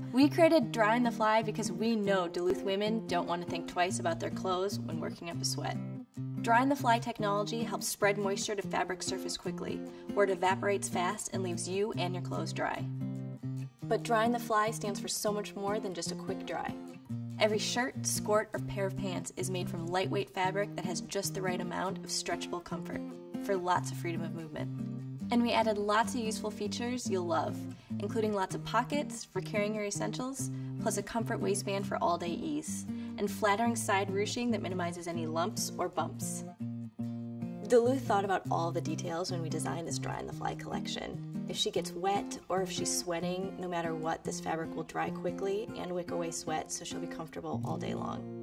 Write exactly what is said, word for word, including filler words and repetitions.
We created Dry on the Fly because we know Duluth women don't want to think twice about their clothes when working up a sweat. Dry on the Fly technology helps spread moisture to fabric surface quickly, where it evaporates fast and leaves you and your clothes dry. But Dry on the Fly stands for so much more than just a quick dry. Every shirt, skirt, or pair of pants is made from lightweight fabric that has just the right amount of stretchable comfort for lots of freedom of movement. And we added lots of useful features you'll love, including lots of pockets for carrying your essentials, plus a comfort waistband for all-day ease, and flattering side ruching that minimizes any lumps or bumps. Duluth thought about all the details when we designed this Dry on the Fly collection. If she gets wet or if she's sweating, no matter what, this fabric will dry quickly and wick away sweat, so she'll be comfortable all day long.